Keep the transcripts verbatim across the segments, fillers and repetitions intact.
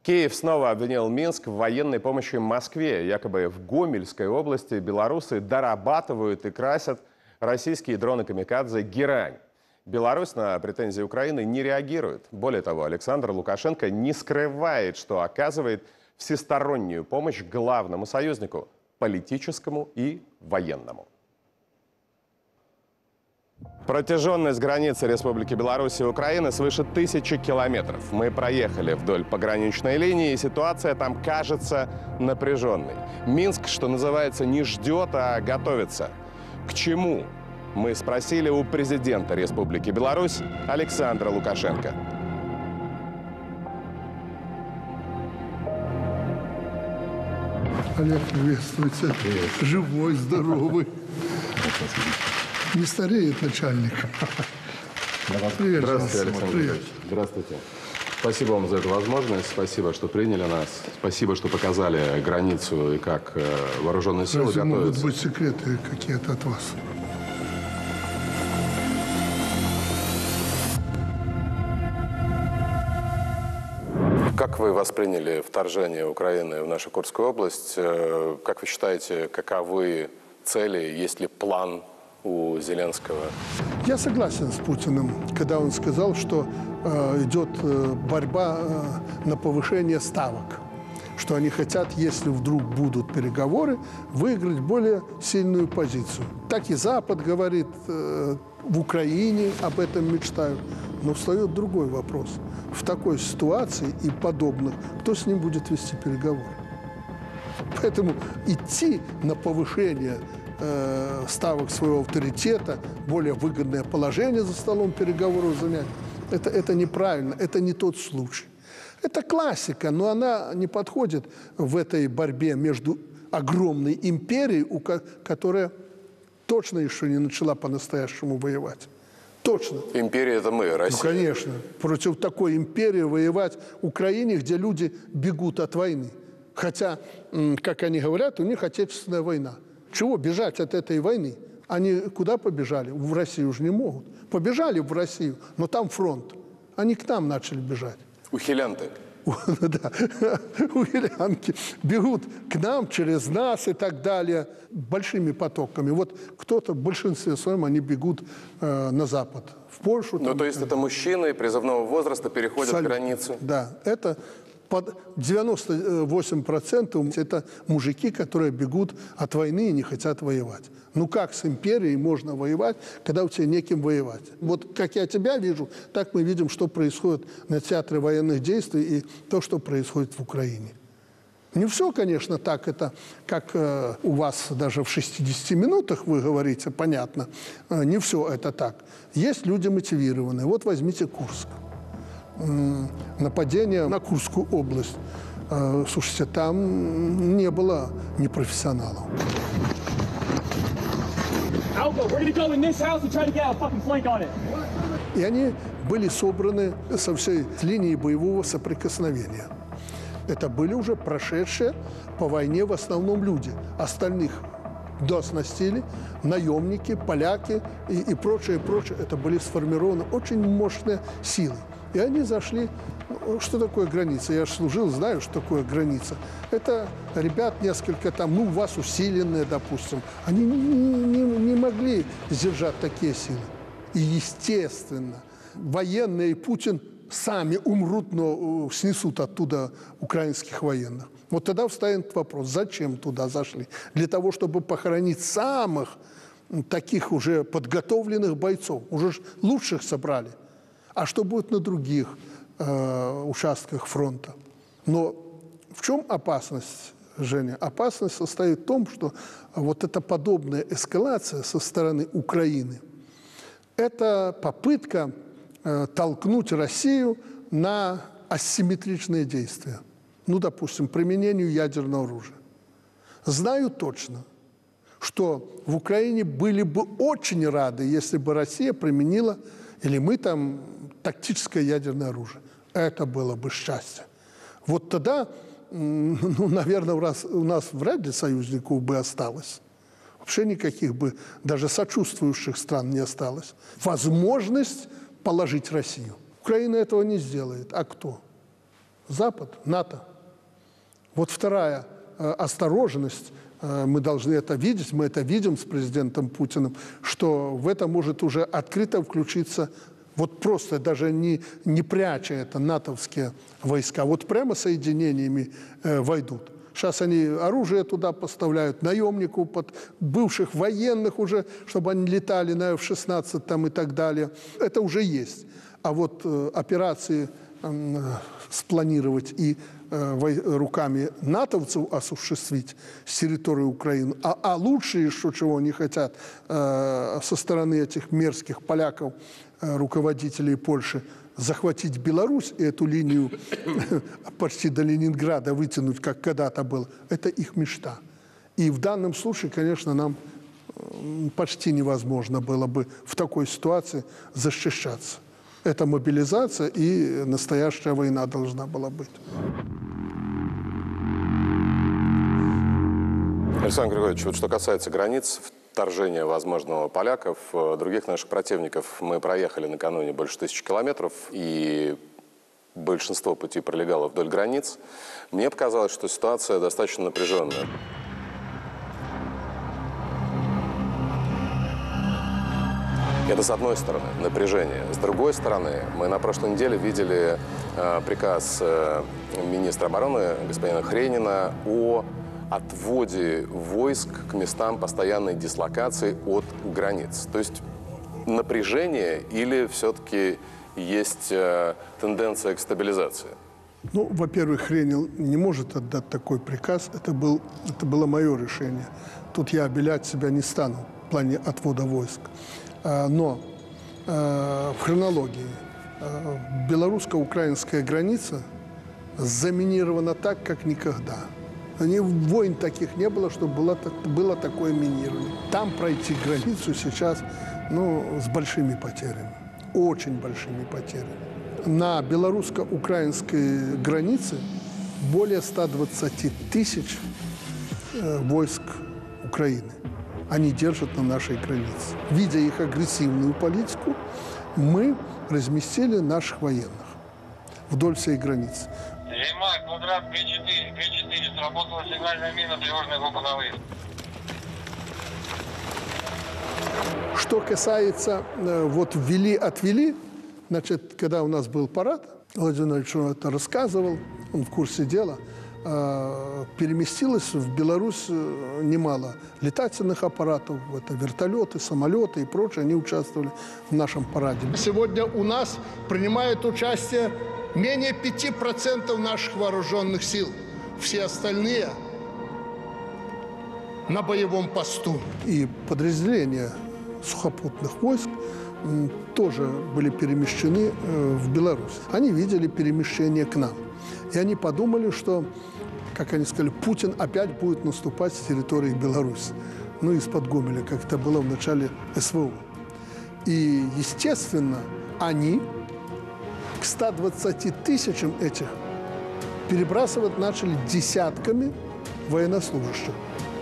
Киев снова обвинил Минск в военной помощи Москве. Якобы в Гомельской области белорусы дорабатывают и красят российские дроны-камикадзе «Герань». Беларусь на претензии Украины не реагирует. Более того, Александр Лукашенко не скрывает, что оказывает всестороннюю помощь главному союзнику – политическому и военному. Протяженность границы Республики Беларусь и Украины свыше тысячи километров. Мы проехали вдоль пограничной линии, и ситуация там кажется напряженной. Минск, что называется, не ждет, а готовится. К чему? Мы спросили у президента Республики Беларусь Александра Лукашенко. Олег, приветствуйте. Привет. Живой, здоровый. Не стареет начальник. Привет, здравствуйте, Александр Ильич. Здравствуйте. Спасибо вам за эту возможность. Спасибо, что приняли нас. Спасибо, что показали границу и как вооруженные силы Разве готовятся. Могут быть секреты какие-то от вас? Как вы восприняли вторжение Украины в нашу Курскую область? Как вы считаете, каковы цели, есть ли план у Зеленского? Я согласен с Путиным, когда он сказал, что э, идет э, борьба э, на повышение ставок. Что они хотят, если вдруг будут переговоры, выиграть более сильную позицию. Так и Запад говорит, э, в Украине об этом мечтают. Но встает другой вопрос. В такой ситуации и подобных, кто с ним будет вести переговоры? Поэтому идти на повышение э, ставок своего авторитета, более выгодное положение за столом переговоров занять, это, это неправильно, это не тот случай. Это классика, но она не подходит в этой борьбе между огромной империей, которая точно еще не начала по-настоящему воевать. Точно. Империя – это мы, Россия. Ну, конечно. Против такой империи воевать в Украине, где люди бегут от войны. Хотя, как они говорят, у них отечественная война. Чего бежать от этой войны? Они куда побежали? В Россию уже не могут. Побежали в Россию, но там фронт. Они к нам начали бежать. Ухилянты. Да, ухилянки бегут к нам, через нас и так далее, большими потоками. Вот кто-то, в большинстве своем, они бегут э, на Запад, в Польшу. Ну, там, то есть это мужчины призывного возраста переходят Абсолютно. границу? Да, это под девяносто восемь процентов это мужики, которые бегут от войны и не хотят воевать. Ну как с империей можно воевать, когда у тебя неким воевать? Вот как я тебя вижу, так мы видим, что происходит на театре военных действий и то, что происходит в Украине. Не все, конечно, так это, как э, у вас даже в шестидесяти минутах вы говорите, понятно. Э, не все это так. Есть люди мотивированные. Вот возьмите Курск. Э, нападение на Курскую область. Э, слушайте, там не было непрофессионалов. И они были собраны со всей линии боевого соприкосновения. Это были уже прошедшие по войне в основном люди. Остальных дооснастили, наемники, поляки и, и прочее, прочее. Это были сформированы очень мощные силы. И они зашли. Что такое граница? Я же служил, знаю, что такое граница. Это ребят несколько там, ну, у вас усиленные, допустим. Они не, не, не могли сдержать такие силы. И, естественно, военные и Путин сами умрут, но снесут оттуда украинских военных. Вот тогда встанет вопрос, зачем туда зашли? Для того, чтобы похоронить самых таких уже подготовленных бойцов. Уже лучших собрали. А что будет на других э, участках фронта? Но в чем опасность, Женя? Опасность состоит в том, что вот эта подобная эскалация со стороны Украины – это попытка э, толкнуть Россию на асимметричные действия. Ну, допустим, применению ядерного оружия. Знаю точно, что в Украине были бы очень рады, если бы Россия применила, или мы там, тактическое ядерное оружие. Это было бы счастье. Вот тогда, ну, наверное, у нас, у нас вряд ли союзников бы осталось. Вообще никаких бы, даже сочувствующих стран не осталось. Возможность положить Россию. Украина этого не сделает. А кто? Запад, НАТО. Вот вторая э, осторожность. Э, мы должны это видеть, мы это видим с президентом Путиным, что в это может уже открыто включиться, вот просто даже не, не пряча это натовские войска, вот прямо соединениями э, войдут. Сейчас они оружие туда поставляют, наемников, под бывших военных уже, чтобы они летали на эф шестнадцать там и так далее. Это уже есть. А вот э, операции э, спланировать и э, руками натовцев осуществить с территории Украины, а, а лучше еще чего они хотят э, со стороны этих мерзких поляков, э, руководителей Польши, захватить Беларусь и эту линию почти до Ленинграда вытянуть, как когда-то было, это их мечта. И в данном случае, конечно, нам почти невозможно было бы в такой ситуации защищаться. Это мобилизация и настоящая война должна была быть. Александр Григорьевич, вот что касается границ, вторжения возможного поляков, других наших противников, мы проехали накануне больше тысячи километров, и большинство пути пролегало вдоль границ. Мне показалось, что ситуация достаточно напряженная. Это с одной стороны напряжение. С другой стороны, мы на прошлой неделе видели э, приказ э, министра обороны господина Хренина о отводе войск к местам постоянной дислокации от границ. То есть напряжение или все-таки есть э, тенденция к стабилизации? Ну, во-первых, Хренин не может отдать такой приказ. Это, был, это было мое решение. Тут я обелять себя не стану в плане отвода войск. А, но а, в хронологии а, белорусско-украинская граница заминирована так, как никогда. Войн таких не было, чтобы было, было такое минирование. Там пройти границу сейчас, ну, с большими потерями, очень большими потерями. На белорусско-украинской границе более ста двадцати тысяч э, войск Украины. Они держат на нашей границе. Видя их агрессивную политику, мы разместили наших военных вдоль всей границы. Зима, квадрат Г четыре. Г четыре. Сработала сигнальная мина, тревожная группа на выезд. Что касается, э, вот ввели-отвели, значит, когда у нас был парад, Владимир Владимирович это рассказывал, он в курсе дела, э, переместилось в Беларусь немало летательных аппаратов, это вертолеты, самолеты и прочее, они участвовали в нашем параде. Сегодня у нас принимает участие менее пяти процентов наших вооруженных сил. Все остальные на боевом посту. И подразделения сухопутных войск тоже были перемещены в Беларусь. Они видели перемещение к нам. И они подумали, что, как они сказали, Путин опять будет наступать с территории Беларуси. Ну, из-под Гомеля, как это было в начале эс вэ о. И, естественно, они к ста двадцати тысячам этих перебрасывать начали десятками военнослужащих.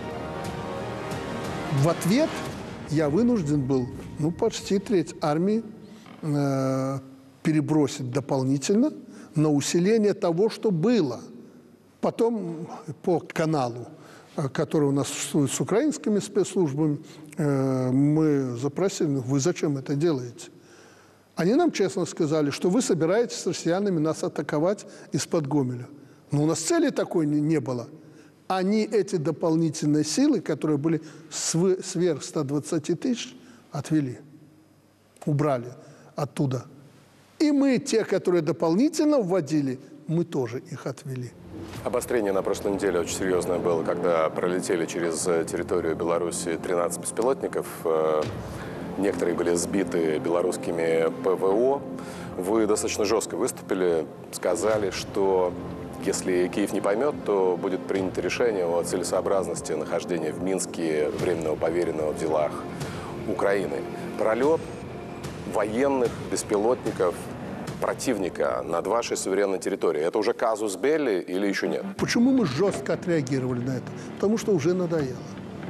В ответ я вынужден был, ну, почти треть армии э, перебросить дополнительно на усиление того, что было. Потом по каналу, который у нас существует с украинскими спецслужбами, э, мы запросили, вы зачем это делаете? Они нам честно сказали, что вы собираетесь с россиянами нас атаковать из-под Гомеля. Но у нас цели такой не, не было. Они эти дополнительные силы, которые были сверх ста двадцати тысяч, отвели, убрали оттуда. И мы, те, которые дополнительно вводили, мы тоже их отвели. Обострение на прошлой неделе очень серьезное было, когда пролетели через территорию Беларуси тринадцать беспилотников. Некоторые были сбиты белорусскими пэ вэ о. Вы достаточно жестко выступили, сказали, что если Киев не поймет, то будет принято решение о целесообразности нахождения в Минске временного поверенного в делах Украины. Пролет военных беспилотников противника над вашей суверенной территорией. Это уже казус белли или еще нет? Почему мы жестко отреагировали на это? Потому что уже надоело.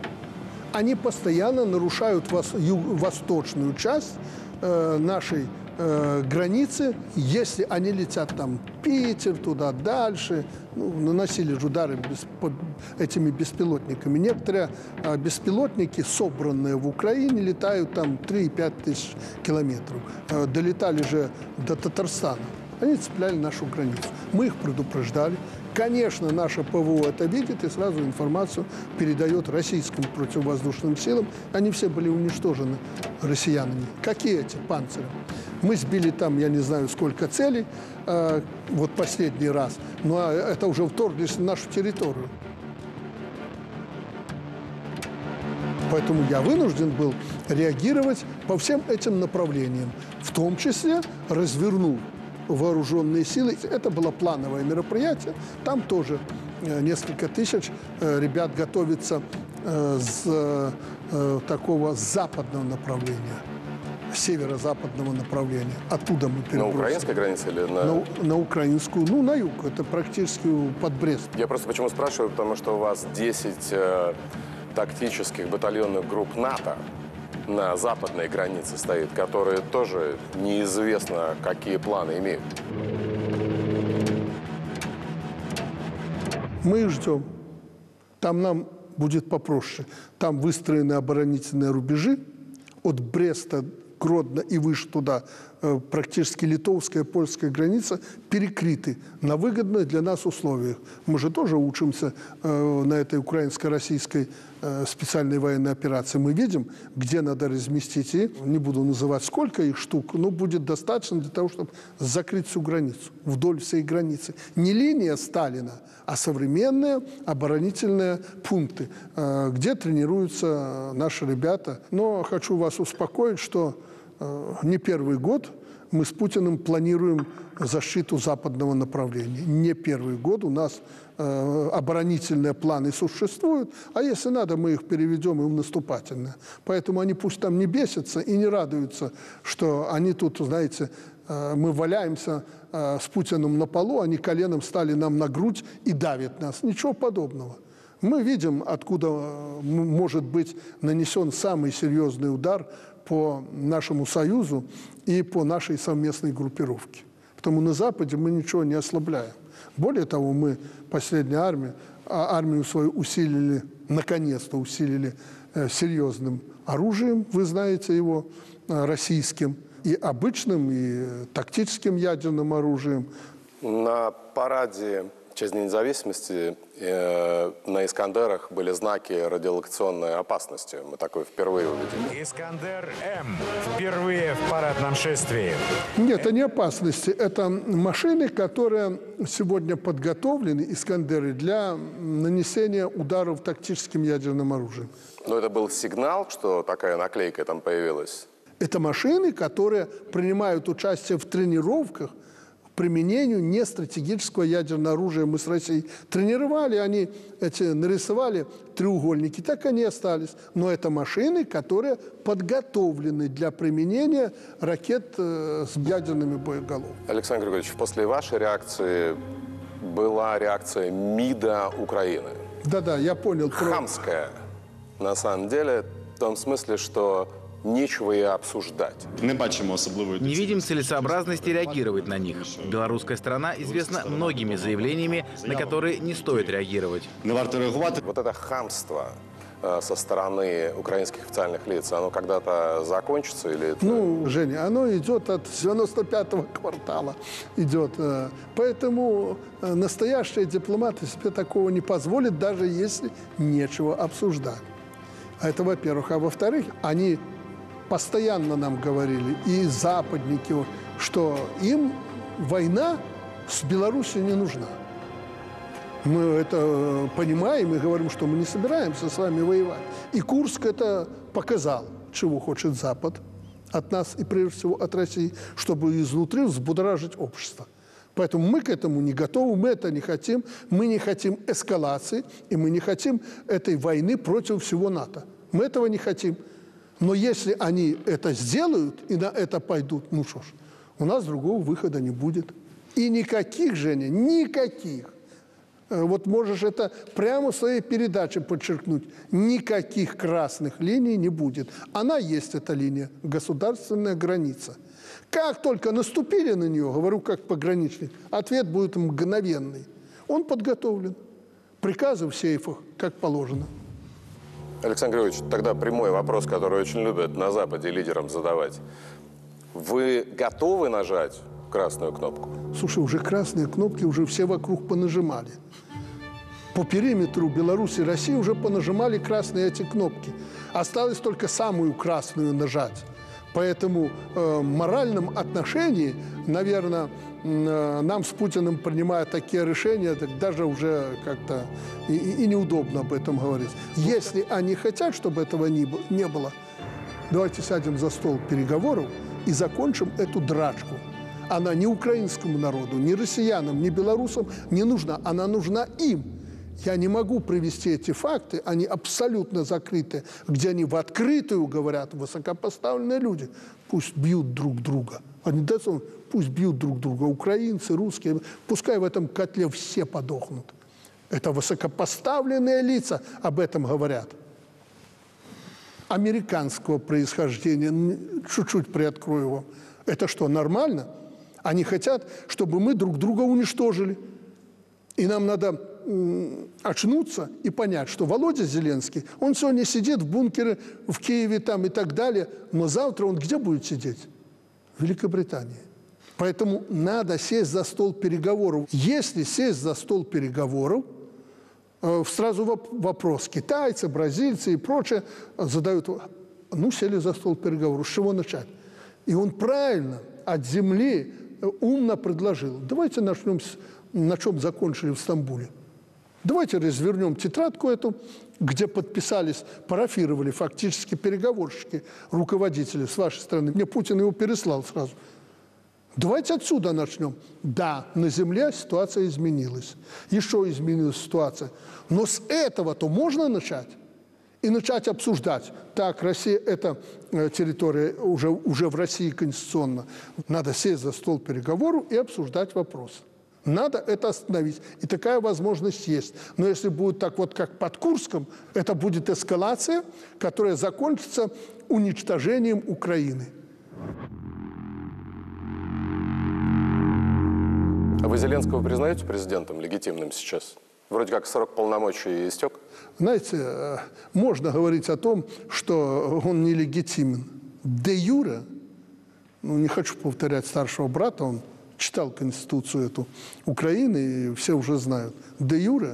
Они постоянно нарушают вос, ю, восточную часть э, нашей э, границы, если они летят там в Питер, туда дальше, ну, наносили же удары без, по, этими беспилотниками. Некоторые э, беспилотники, собранные в Украине, летают там три-пять тысяч километров. Э, долетали же до Татарстана. Они цепляли нашу границу. Мы их предупреждали. Конечно, наше ПВО это видит и сразу информацию передает российским противовоздушным силам. Они все были уничтожены россиянами. Какие эти панцири? Мы сбили там, я не знаю, сколько целей, э, вот последний раз, но это уже вторглись в нашу территорию. Поэтому я вынужден был реагировать по всем этим направлениям, в том числе развернув вооруженные силы. Это было плановое мероприятие. Там тоже несколько тысяч ребят готовится с такого западного направления, северо-западного направления. Оттуда мы перебросили. На украинской границе или на... на... На украинскую, ну, на юг. Это практически под Брест. Я просто почему спрашиваю, потому что у вас десять э, тактических батальонных групп НАТО на западной границе стоит, которые тоже неизвестно, какие планы имеют. Мы их ждем. Там нам будет попроще. Там выстроены оборонительные рубежи от Бреста, Гродно и выше туда, практически литовская, польская граница, перекрыты на выгодных для нас условиях. Мы же тоже учимся на этой украинско-российской специальной военной операции. Мы видим, где надо разместить, и не буду называть, сколько их штук, но будет достаточно для того, чтобы закрыть всю границу, вдоль всей границы. Не линия Сталина, а современные оборонительные пункты, где тренируются наши ребята. Но хочу вас успокоить, что не первый год мы с Путиным планируем защиту западного направления. Не первый год у нас э, оборонительные планы существуют, а если надо, мы их переведем и в наступательные. Поэтому они пусть там не бесятся и не радуются, что они тут, знаете, э, мы валяемся э, с Путиным на полу, они коленом стали нам на грудь и давят нас. Ничего подобного. Мы видим, откуда э, может быть нанесен самый серьезный удар по нашему союзу и по нашей совместной группировке. Потому на Западе мы ничего не ослабляем. Более того, мы, последняя армия, армию свою усилили, наконец-то усилили э, серьезным оружием, вы знаете его, э, российским, и обычным, и тактическим ядерным оружием. На параде в честь Дня независимости э, на «Искандерах» были знаки радиолокационной опасности. Мы такое впервые увидели. «Искандер-М» впервые в парадном шествии. Нет, это не опасности. Это машины, которые сегодня подготовлены, «Искандеры», для нанесения ударов тактическим ядерным оружием. Но это был сигнал, что такая наклейка там появилась? Это машины, которые принимают участие в тренировках применению нестратегического ядерного оружия. Мы с Россией тренировали, они эти нарисовали треугольники, так они остались. Но это машины, которые подготовлены для применения ракет э, с ядерными боеголовками. Александр Григорьевич, после вашей реакции была реакция МИДа Украины. Да-да, я понял. Хамская, на самом деле, в том смысле, что нечего и обсуждать. Не бачимо особливої Не видим целесообразности реагировать на них. Белорусская страна известна многими заявлениями, на которые не стоит реагировать. Не варто реагувати. Вот это хамство э, со стороны украинских официальных лиц, оно когда-то закончится или это... Ну, Женя, оно идет от девяносто пятого квартала. Идет. Поэтому настоящие дипломаты себе такого не позволят, даже если нечего обсуждать. Это, во-первых. А во-вторых, они постоянно нам говорили, и западники, что им война с Беларусью не нужна. Мы это понимаем и говорим, что мы не собираемся с вами воевать. И Курск это показал, чего хочет Запад от нас и, прежде всего, от России, чтобы изнутри взбудоражить общество. Поэтому мы к этому не готовы, мы это не хотим, мы не хотим эскалации, и мы не хотим этой войны против всего НАТО. Мы этого не хотим. Но если они это сделают и на это пойдут, ну что ж, у нас другого выхода не будет. И никаких, Женя, никаких Вот можешь это прямо в своей передаче подчеркнуть. Никаких красных линий не будет. Она есть, эта линия, государственная граница. Как только наступили на нее, говорю как пограничник, ответ будет мгновенный. Он подготовлен. Приказы в сейфах, как положено. Александр Григорьевич, тогда прямой вопрос, который очень любят на Западе лидерам задавать. Вы готовы нажать красную кнопку? Слушай, уже красные кнопки уже все вокруг понажимали. По периметру Беларуси и России уже понажимали красные эти кнопки. Осталось только самую красную нажать. Поэтому э, в моральном отношении, наверное, э, нам с Путиным, принимая такие решения, так даже уже как-то и, и неудобно об этом говорить. Если они хотят, чтобы этого не, не было, давайте сядем за стол переговоров и закончим эту драчку. Она ни украинскому народу, ни россиянам, ни белорусам не нужна. Она нужна им. Я не могу привести эти факты, они абсолютно закрыты, где они в открытую говорят, высокопоставленные люди, пусть бьют друг друга. Они даже, пусть бьют друг друга, украинцы, русские, пускай в этом котле все подохнут. Это высокопоставленные лица об этом говорят. Американского происхождения, чуть-чуть приоткрою вам. Это что, нормально? Они хотят, чтобы мы друг друга уничтожили. И нам надо очнуться и понять, что Володя Зеленский, он сегодня сидит в бункере в Киеве там и так далее, но завтра он где будет сидеть? В Великобритании. Поэтому надо сесть за стол переговоров. Если сесть за стол переговоров, сразу вопрос. Китайцы, бразильцы и прочее задают, ну, сели за стол переговоров, с чего начать? И он правильно от земли умно предложил. Давайте начнем с, на чем закончили в Стамбуле. Давайте развернем тетрадку эту, где подписались, парафировали фактически переговорщики, руководители с вашей стороны. Мне Путин его переслал сразу. Давайте отсюда начнем. Да, на земле ситуация изменилась. Еще изменилась ситуация. Но с этого-то можно начать. И начать обсуждать. Так, Россия – это территория уже, уже в России конституционно. Надо сесть за стол переговоров и обсуждать вопрос. Надо это остановить. И такая возможность есть. Но если будет так вот, как под Курском, это будет эскалация, которая закончится уничтожением Украины. А вы Зеленского признаете президентом легитимным сейчас? Вроде как срок полномочий истек. Знаете, можно говорить о том, что он нелегитимен. Де юре, ну не хочу повторять старшего брата, он читал Конституцию эту Украины, и все уже знают. Де юре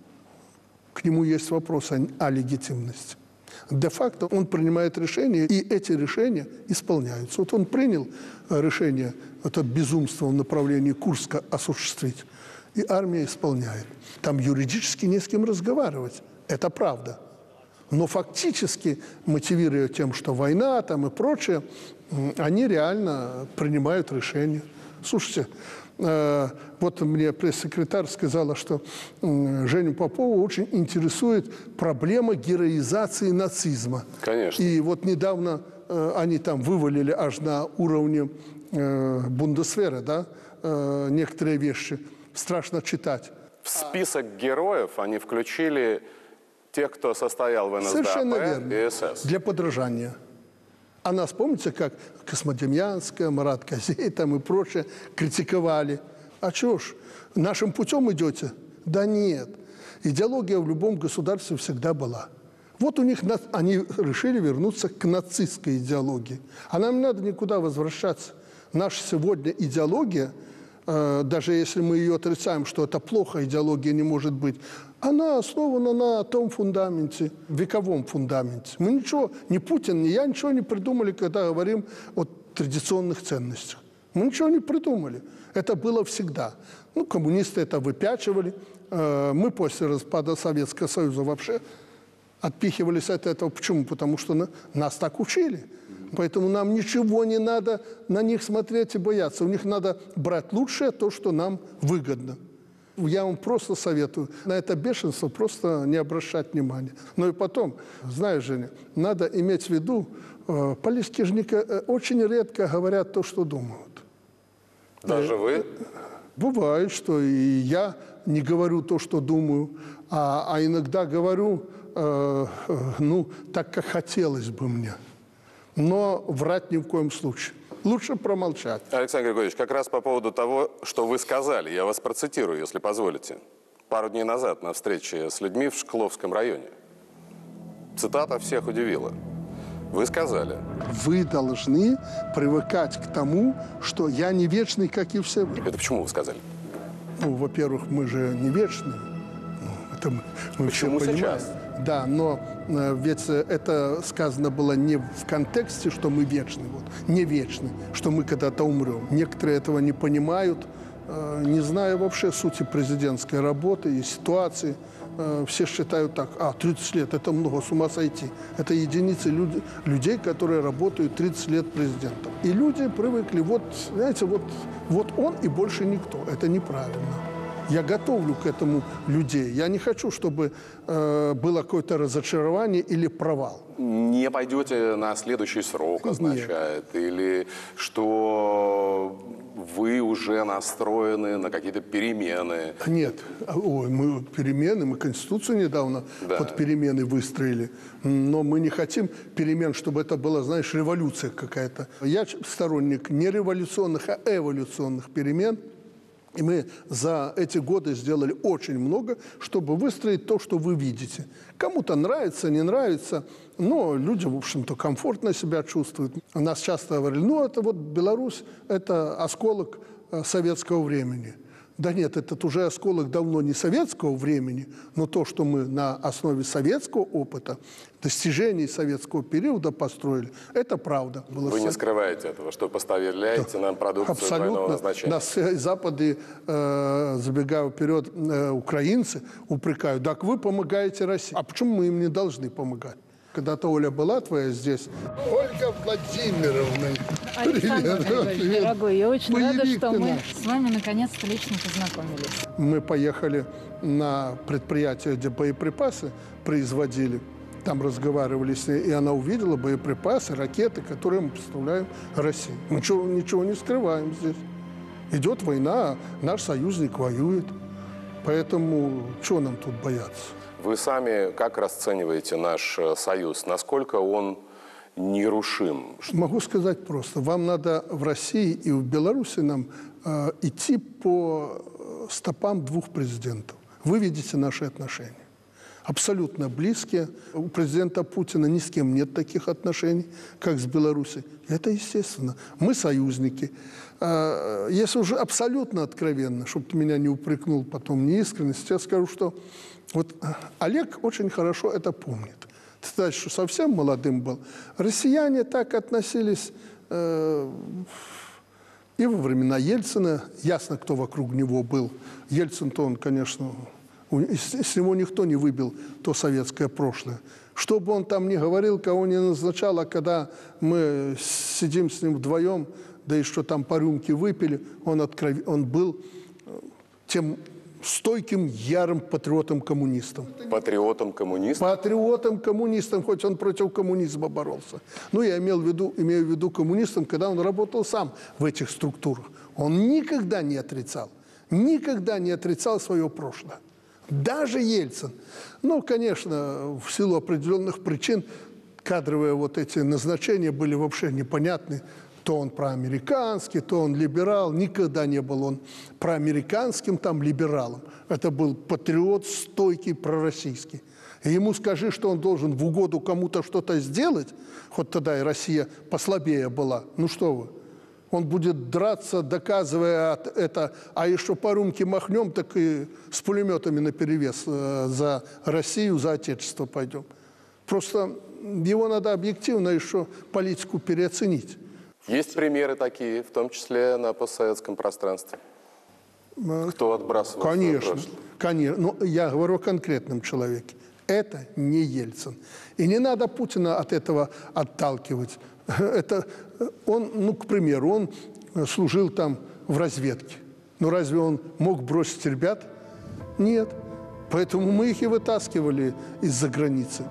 к нему есть вопрос о, о легитимности. Де-факто он принимает решения, и эти решения исполняются. Вот он принял решение, это безумство в направлении Курска осуществить, и армия исполняет. Там юридически не с кем разговаривать. Это правда. Но фактически, мотивируя тем, что война там и прочее, они реально принимают решения. Слушайте, э, вот мне пресс-секретарь сказала, что э, Женю Попова очень интересует проблема героизации нацизма. Конечно. И вот недавно э, они там вывалили аж на уровне э, Бундесвера, да, э, некоторые вещи. Страшно читать. В список героев они включили тех, кто состоял в эн эс дэ а пэ и эс эс. Для подражания. А нас, помните, как Космодемьянская, Марат Козей там и прочее критиковали. А чего ж, нашим путем идете? Да нет. Идеология в любом государстве всегда была. Вот у них, они решили вернуться к нацистской идеологии. А нам не надо никуда возвращаться. Наша сегодня идеология, даже если мы ее отрицаем, что это плохо, идеология не может быть, она основана на том фундаменте, вековом фундаменте. Мы ничего, ни Путин, ни я ничего не придумали, когда говорим о традиционных ценностях. Мы ничего не придумали. Это было всегда. Ну, коммунисты это выпячивали. Мы после распада Советского Союза вообще отпихивались от этого. Почему? Потому что нас так учили. Поэтому нам ничего не надо на них смотреть и бояться. У них надо брать лучшее, то, что нам выгодно. Я вам просто советую на это бешенство просто не обращать внимания. Ну и потом, знаешь, Женя, надо иметь в виду, э, политики же очень редко говорят то, что думают. Даже вы? Бывает, что и я не говорю то, что думаю, а, а иногда говорю, э, э, ну, так, как хотелось бы мне. Но врать ни в коем случае. Лучше промолчать. Александр Григорьевич, как раз по поводу того, что вы сказали, я вас процитирую, если позволите. Пару дней назад на встрече с людьми в Шкловском районе. Цитата всех удивила. Вы сказали: Вы должны привыкать к тому, что я не вечный, как и все вы. это почему вы сказали? Ну, во-первых, мы же не вечные. Ну, это мы, мы все Почему понимаем. сейчас? Да, но э, ведь это сказано было не в контексте, что мы вечны, вот, не вечны, что мы когда-то умрем. Некоторые этого не понимают, э, не зная вообще сути президентской работы и ситуации. Э, все считают так: а, тридцать лет, это много, с ума сойти. Это единицы люди, людей, которые работают тридцать лет президентом. И люди привыкли, вот, знаете, вот, вот он и больше никто. Это неправильно. Я готовлю к этому людей. Я не хочу, чтобы э, было какое-то разочарование или провал. Не пойдете на следующий срок, означает? Нет. Или что вы уже настроены на какие-то перемены? Нет. Ой, мы перемены, мы Конституцию недавно да. под перемены выстроили. Но мы не хотим перемен, чтобы это была, знаешь, революция какая-то. Я сторонник не революционных, а эволюционных перемен. И мы за эти годы сделали очень много, чтобы выстроить то, что вы видите. Кому-то нравится, не нравится, но люди, в общем-то, комфортно себя чувствуют. У нас часто говорили: ну, это вот Беларусь, это осколок советского времени. Да нет, этот уже осколок давно не советского времени, но то, что мы на основе советского опыта, достижений советского периода построили, это правда. Было Вы со... не скрываете этого, что поставляете нам продукцию Абсолютно. двойного назначения? Нас Запады, э, забегая вперед, э, украинцы упрекают: так вы помогаете России. А почему мы им не должны помогать? Когда-то Оля была твоя здесь. Ольга Владимировна. Александр Григорьевич, дорогой, я очень Боевик рада, что мы наш. с вами наконец-то лично познакомились. Мы поехали на предприятие, где боеприпасы производили. Там разговаривали с ней, и она увидела боеприпасы, ракеты, которые мы поставляем России. Мы ничего, ничего не скрываем здесь. Идет война, наш союзник воюет. Поэтому чего нам тут бояться? Вы сами как расцениваете наш союз? Насколько он нерушим? Могу сказать просто. Вам надо в России и в Беларуси нам э, идти по стопам двух президентов. Вы видите наши отношения. Абсолютно близкие. У президента Путина ни с кем нет таких отношений, как с Беларусью. Это естественно. Мы союзники. Э, если уже абсолютно откровенно, чтобы ты меня не упрекнул потом неискренности, я скажу, что вот Олег очень хорошо это помнит. Ты знаешь, что совсем молодым был. Россияне так относились э, и во времена Ельцина. Ясно, кто вокруг него был. Ельцин-то он, конечно, с него никто не выбил то советское прошлое. Что бы он там ни говорил, кого не назначал, а когда мы сидим с ним вдвоем, да и что там по рюмке выпили, он, откров... он был тем стойким, ярым патриотом-коммунистом. Патриотом-коммунистом? Патриотом-коммунистом, хоть он против коммунизма боролся. Ну, я имел в виду, имею в виду коммунистом, когда он работал сам в этих структурах. Он никогда не отрицал, никогда не отрицал свое прошлое. Даже Ельцин. Ну, конечно, в силу определенных причин кадровые вот эти назначения были вообще непонятны. То он проамериканский, то он либерал. Никогда не был он проамериканским там либералом. Это был патриот стойкий, пророссийский. И ему скажи, что он должен в угоду кому-то что-то сделать, хоть тогда и Россия послабее была. Ну что вы? Он будет драться, доказывая это, а еще по рюмке махнем, так и с пулеметами наперевес за Россию, за Отечество пойдем. Просто его надо объективно еще политику переоценить. Есть примеры такие, в том числе на постсоветском пространстве? Кто отбрасывал? Конечно, конечно. Но я говорю о конкретном человеке. Это не Ельцин. И не надо Путина от этого отталкивать. Это он, ну, к примеру, он служил там в разведке. Но разве он мог бросить ребят? Нет. Поэтому мы их и вытаскивали из-за границы.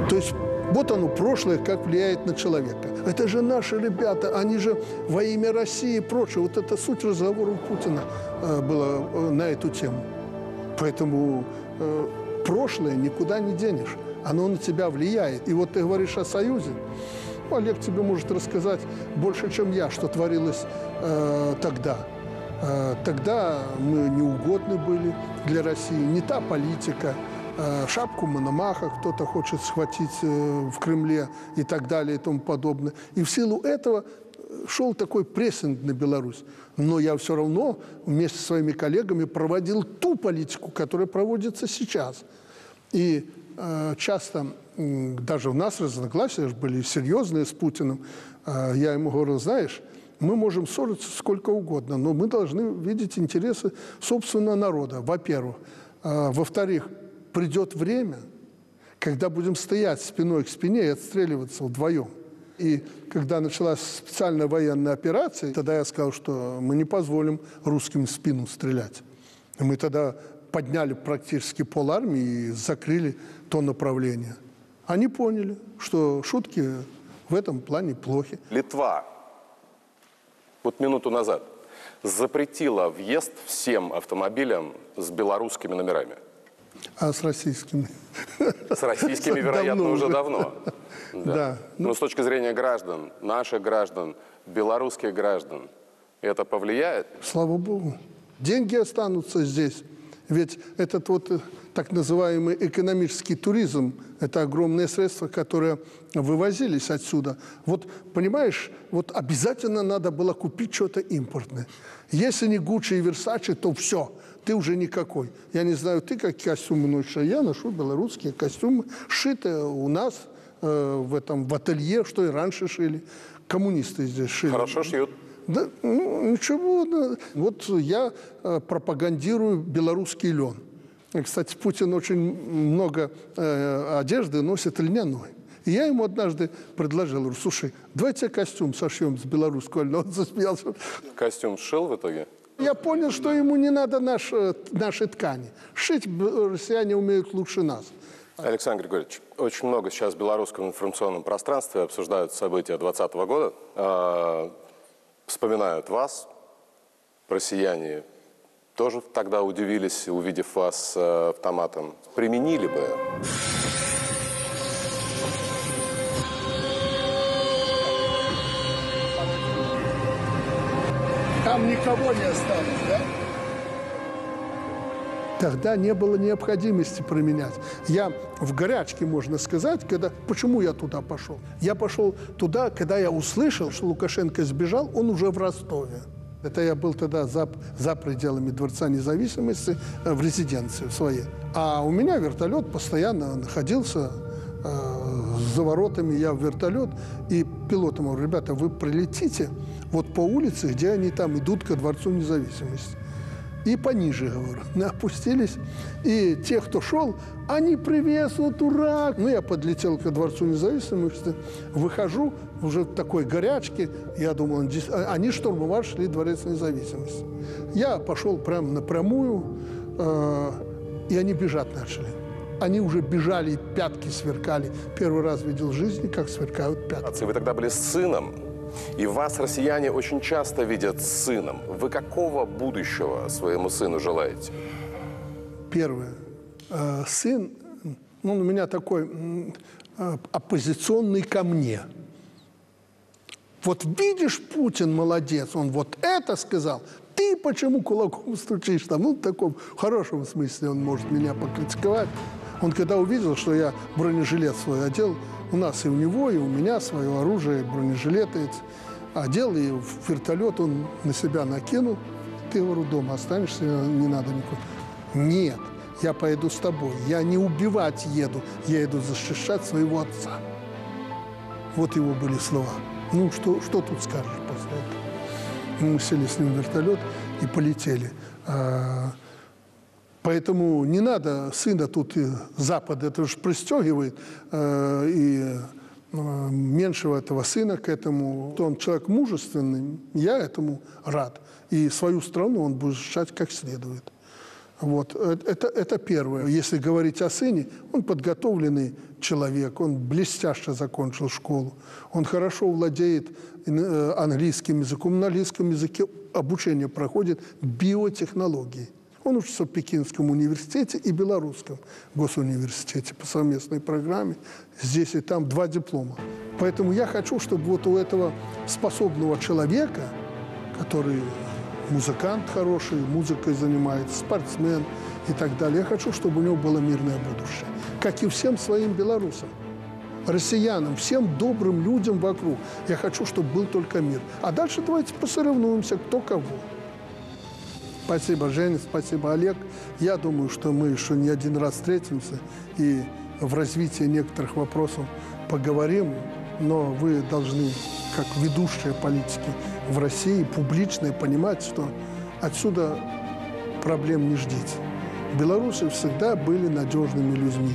То есть вот оно, прошлое, как влияет на человека. Это же наши ребята, они же во имя России и прочее. Вот это суть разговора Путина э, была э, на эту тему. Поэтому э, прошлое никуда не денешь. Оно на тебя влияет. И вот ты говоришь о Союзе. Ну, Олег тебе может рассказать больше, чем я, что творилось э, тогда. Э, тогда мы неугодны были для России. Не та политика. Шапку Мономаха кто-то хочет схватить в Кремле и так далее и тому подобное. И в силу этого шел такой прессинг на Беларусь. Но я все равно вместе со своими коллегами проводил ту политику, которая проводится сейчас. И э, часто, э, даже у нас разногласия были серьезные с Путиным. Э, я ему говорил, знаешь, мы можем ссориться сколько угодно, но мы должны видеть интересы собственного народа, во-первых. Э, во-вторых, придет время, когда будем стоять спиной к спине и отстреливаться вдвоем. И когда началась специальная военная операция, тогда я сказал, что мы не позволим русским в спину стрелять. И мы тогда подняли практически полармии и закрыли то направление. Они поняли, что шутки в этом плане плохи. Литва вот минуту назад запретила въезд всем автомобилям с белорусскими номерами. А с российскими? С российскими, вероятно, Давно уже уже. давно. Да. Да. Но с точки зрения граждан, наших граждан, белорусских граждан, это повлияет? Слава Богу. Деньги останутся здесь. Ведь этот вот так называемый экономический туризм, это огромные средства, которые вывозились отсюда. Вот, понимаешь, вот обязательно надо было купить что-то импортное. Если не Гуччи и Версачи, то все, ты уже никакой. Я не знаю, ты как костюмы носишь, а я ношу белорусские костюмы, сшитые у нас э, в этом в ателье, что и раньше шили. Коммунисты здесь шили. Хорошо шьют. Да, ну, ничего. Да. Вот я э, пропагандирую белорусский лен. И, кстати, Путин очень много э, одежды носит льняной. И я ему однажды предложил, говорю, слушай, давай тебе костюм сошьем с белорусского льна. Он засмеялся. Костюм сшил в итоге? Я понял, что ему не надо наш, наши ткани. Шить россияне умеют лучше нас. Александр Григорьевич, очень много сейчас в белорусском информационном пространстве обсуждают события двадцатого года. Э, вспоминают вас, россияне тоже тогда удивились, увидев вас э, автоматом. Применили бы? Там никого не осталось, да? Тогда не было необходимости применять. Я в горячке, можно сказать, когда... Почему я туда пошел? Я пошел туда, когда я услышал, что Лукашенко сбежал, он уже в Ростове. Это я был тогда за, за пределами Дворца независимости в резиденции своей. А у меня вертолет постоянно находился э, за воротами. Я в вертолет, и пилотам говорю, ребята, вы прилетите вот по улице, где они там идут ко Дворцу независимости. И пониже, говорю, опустились. И те, кто шел, они приветствуют, ура! Ну, я подлетел ко Дворцу независимости, выхожу уже в такой горячке. Я думал, они штурмовали, шли Дворец независимости. Я пошел прямо напрямую, э, и они бежать начали. Они уже бежали, пятки сверкали. Первый раз видел в жизни, как сверкают пятки. Вы тогда были с сыном. И вас россияне очень часто видят с сыном. Вы какого будущего своему сыну желаете? Первое. Э, сын, ну, он у меня такой э, оппозиционный ко мне. Вот видишь, Путин молодец, он вот это сказал. Ты почему кулаком стучишь там? Ну, в таком хорошем смысле он может меня покритиковать. Он когда увидел, что я бронежилет свой одел, у нас и у него, и у меня свое оружие, бронежилеты одел, и в вертолет он на себя накинул. Ты, говорю, дома останешься, не надо никуда. Нет, я поеду с тобой. Я не убивать еду, я еду защищать своего отца. Вот его были слова. Ну, что, что тут скажешь после этого? Мы сели с ним в вертолет и полетели. Поэтому не надо сына тут, и Запад это же пристегивает, э, и э, меньшего этого сына к этому. Он человек мужественный, я этому рад. И свою страну он будет защищать как следует. Вот, это, это первое. Если говорить о сыне, он подготовленный человек, он блестяще закончил школу, он хорошо владеет английским языком, на английском языке обучение проходит биотехнологии. Он учится в Пекинском университете и Белорусском госуниверситете по совместной программе. Здесь и там два диплома. Поэтому я хочу, чтобы вот у этого способного человека, который музыкант хороший, музыкой занимается, спортсмен и так далее, я хочу, чтобы у него было мирное будущее. Как и всем своим белорусам, россиянам, всем добрым людям вокруг. Я хочу, чтобы был только мир. А дальше давайте посоревнуемся, кто кого. Спасибо, Женя, спасибо, Олег. Я думаю, что мы еще не один раз встретимся и в развитии некоторых вопросов поговорим, но вы должны, как ведущие политики в России, публичные, понимать, что отсюда проблем не ждите. Белорусы всегда были надежными людьми.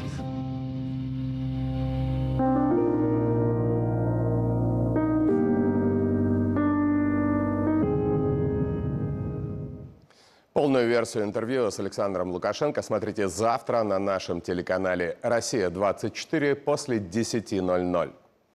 Полную версию интервью с Александром Лукашенко смотрите завтра на нашем телеканале «Россия двадцать четыре» после десяти ноль ноль.